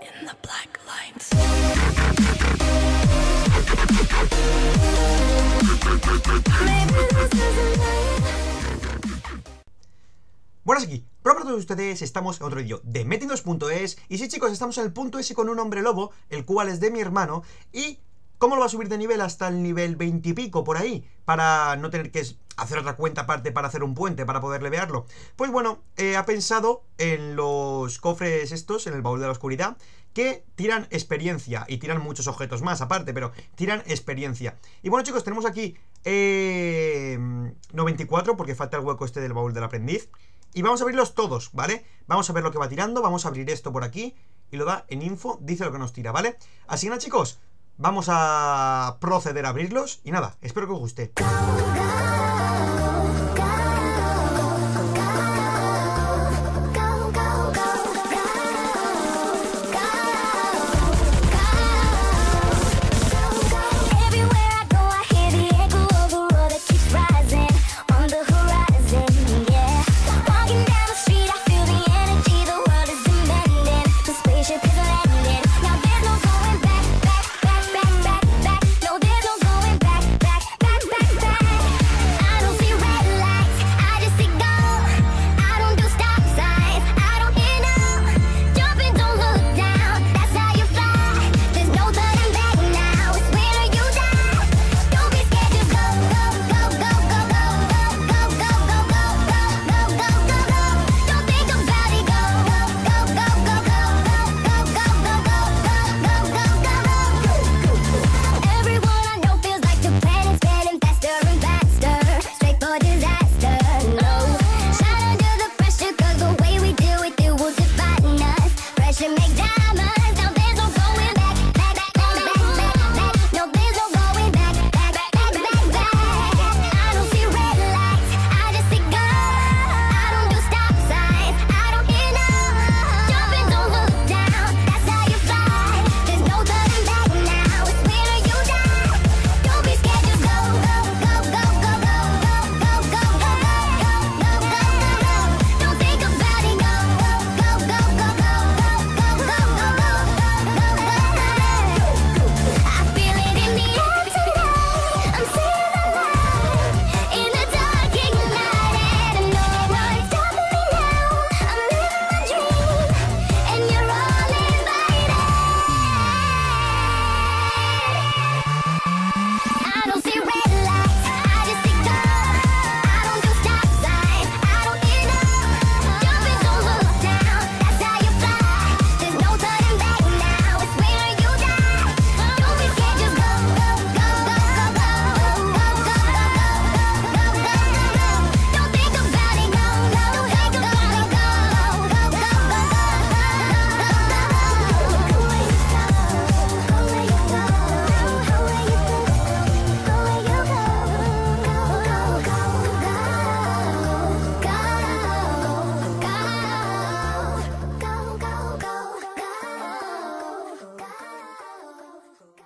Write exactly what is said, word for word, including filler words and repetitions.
in the black lines. Buenas aquí, para todos ustedes estamos en otro vídeo de Metidos punto es. Y sí, chicos, estamos en el punto S con un hombre lobo, el cual es de mi hermano. Y ¿cómo lo va a subir de nivel hasta el nivel veinte y pico por ahí? Para no tener que hacer otra cuenta aparte para hacer un puente, para poder levearlo. Pues bueno, eh, ha pensado en los cofres estos, en el baúl de la oscuridad, que tiran experiencia y tiran muchos objetos más aparte, pero tiran experiencia. Y bueno, chicos, tenemos aquí eh, noventa y cuatro, porque falta el hueco este del baúl del aprendiz. Y vamos a abrirlos todos, ¿vale? Vamos a ver lo que va tirando, vamos a abrir esto por aquí y lo da en info, dice lo que nos tira, ¿vale? Así que nada, chicos, vamos a proceder a abrirlos y nada, espero que os guste. Make diamonds.